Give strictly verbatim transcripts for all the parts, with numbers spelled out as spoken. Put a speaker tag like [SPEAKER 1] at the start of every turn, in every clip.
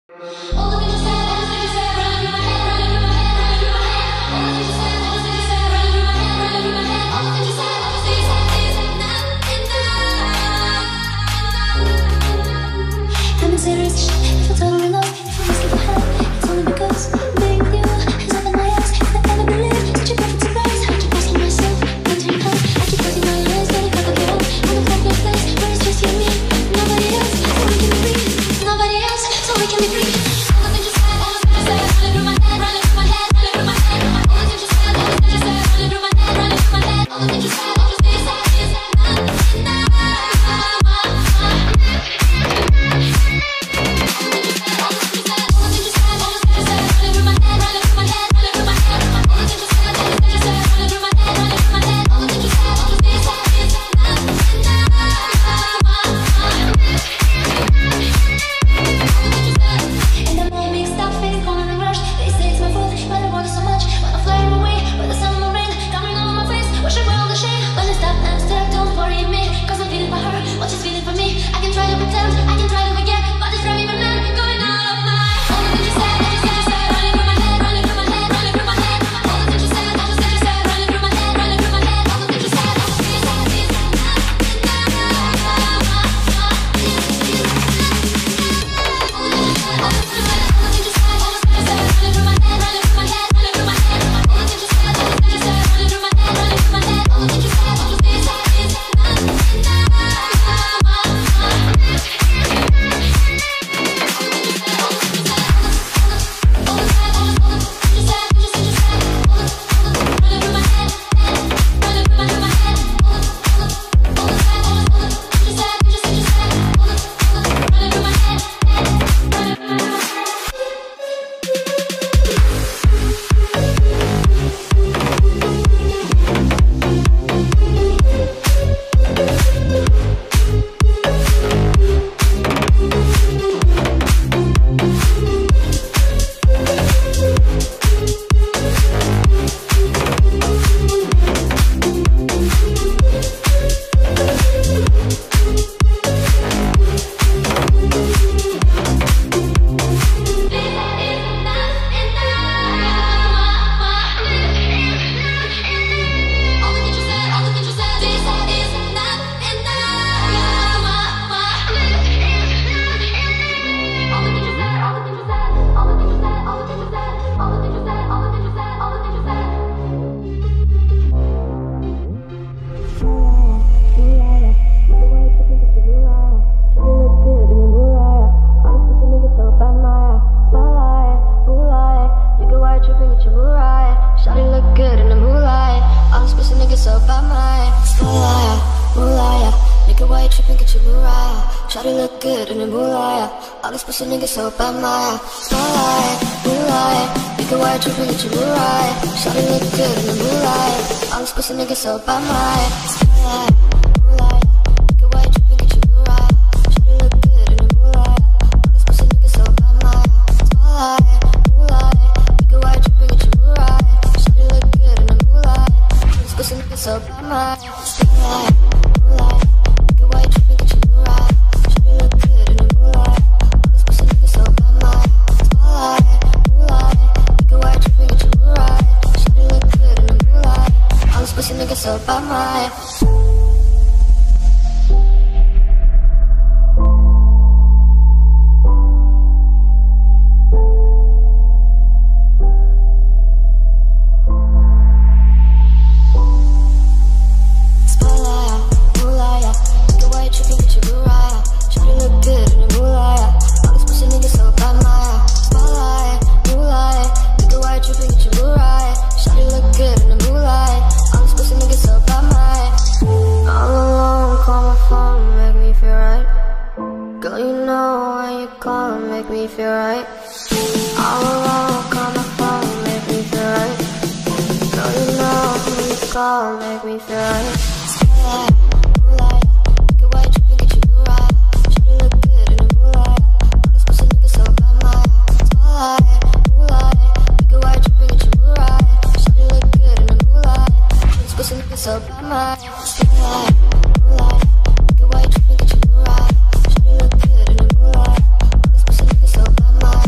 [SPEAKER 1] Pussy nigga so bad, my spotlight, moonlight. You can wear tripping at your moonlight. Shawty look good in the moonlight. All this pussy nigga so bad, my spotlight, moonlight. You can wear tripping at your moonlight. Shawty look good in the moonlight. All this pussy nigga so bad, my spotlight, moonlight. You can wear tripping at your moonlight. Shawty look good in the moonlight. All this pussy nigga so bad, my spotlight, moonlight. You can wear tripping at your moonlight. Shawty look good in the moonlight. Pussy nigga so bad, my make me feel right. Spotlight, moonlight, you can white tripping, get your moonlight. Shawty look good in the moonlight. All this pussy nigga so bad, my spotlight, moonlight, you can white tripping, get your moonlight. Shawty look good in the moonlight. All this pussy nigga so bad, my spotlight, moonlight, you can white tripping, get your moonlight. Shawty look good in the moonlight. All this pussy nigga so bad, my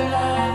[SPEAKER 2] love.